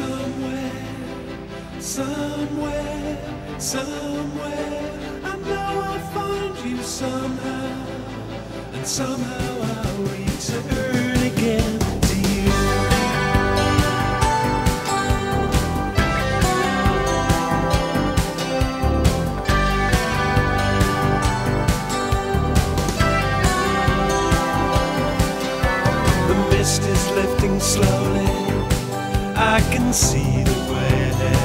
somewhere, somewhere, somewhere. I know I'll find you somehow, and somehow I'll return again to you. The mist is lifting slowly, I can see the way,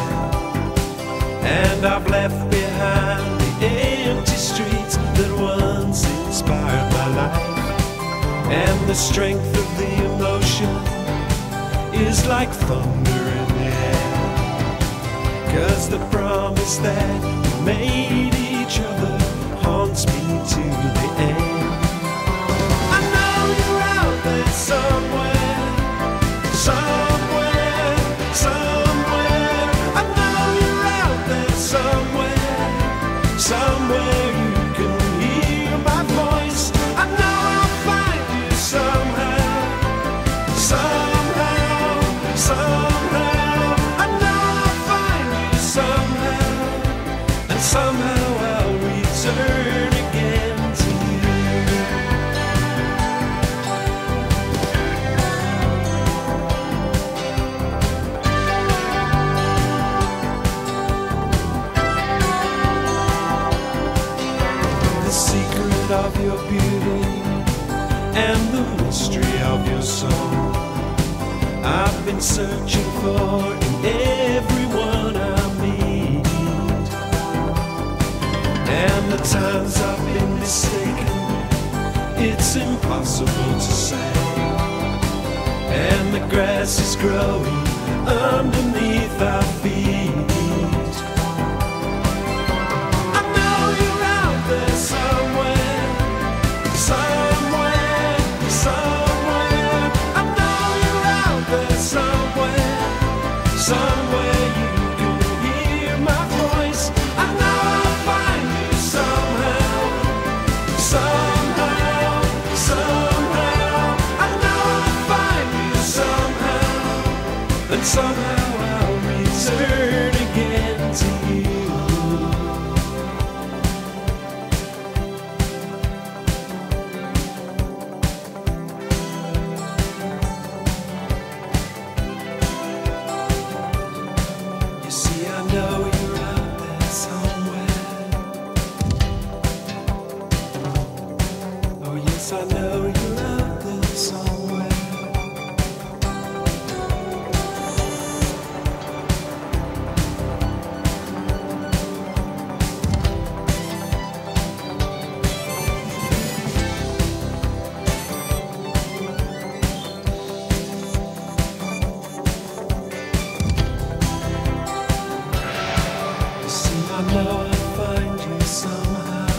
and I've left behind the empty streets that once inspired my life. And the strength of the emotion is like thunder in the air, 'cause the promise that we made each other haunts me to the end. I know you're out there somewhere, somewhere, somewhere. I know you're out there somewhere, somewhere you can hear my voice. I know I'll find you somehow, somehow, somehow. I know I'll find you somehow, and somehow I'll return again to you. The secret of your beauty and the mystery of your soul, I've been searching for in everyone I meet. And the times I've been mistaken, it's impossible to say. And the grass is growing underneath our feet. I know you're out there somewhere, somewhere, somewhere. I know you're out there somewhere, somewhere you can hear my voice. I know I'll find you somehow, somehow, somehow. I know I'll find you somehow, and somehow I'll return again to you. You see, I know you're out there somewhere. Oh yes, I know you're out there somewhere. You see, I know I'll find you somehow.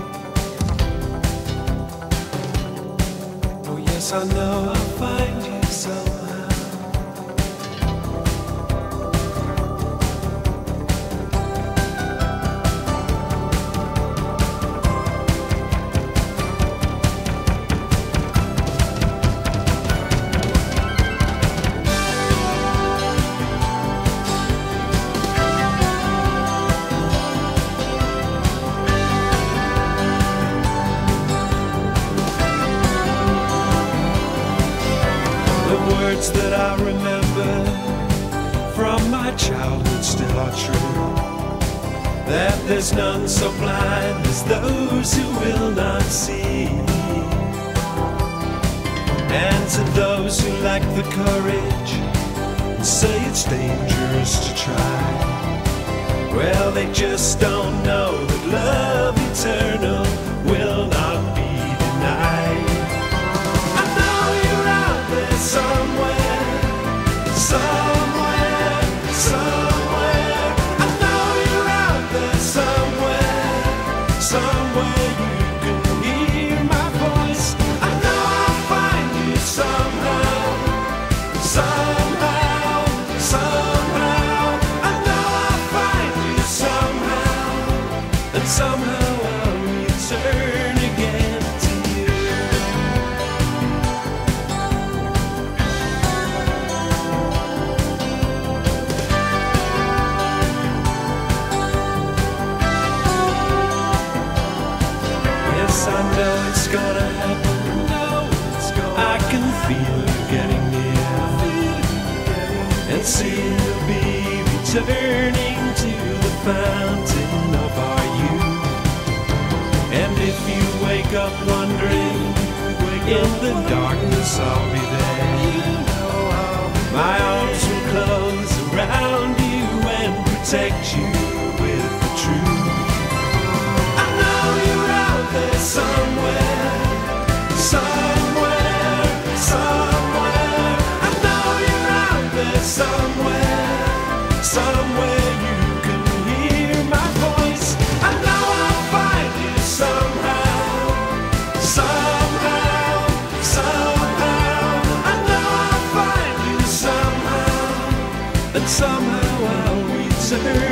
Oh yes, I know I'll find you somehow. The words that I remember from my childhood still are true, that there's none so blind as those who will not see. And to those who lack the courage and say it's dangerous to try, well, they just don't know that love eternal will not be denied. I know you're out there somewhere, somewhere, somewhere. I know you're out there somewhere, somewhere you can hear my voice. I know I'll find you somehow, somehow, somehow. I know I'll find you somehow, and somehow I'll return again to you. gonna happen. I can feel you getting near, and soon you'll be returning to the fountain of our youth. And if you wake up wondering, in the darkness I'll be there. My arms will close around you and protect you with the truth. I know you're out there somewhere, somewhere, somewhere. I know you're out there somewhere, somewhere you can hear my voice. I know I'll find you somehow, somehow, somehow. I know I'll find you somehow, and somehow I'll return.